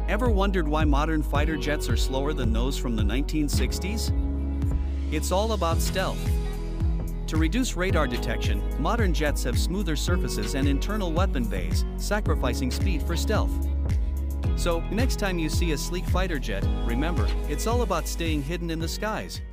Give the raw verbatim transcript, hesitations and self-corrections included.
Ever wondered why modern fighter jets are slower than those from the nineteen sixties? It's all about stealth. To reduce radar detection, modern jets have smoother surfaces and internal weapon bays, sacrificing speed for stealth. So, next time you see a sleek fighter jet, remember, it's all about staying hidden in the skies.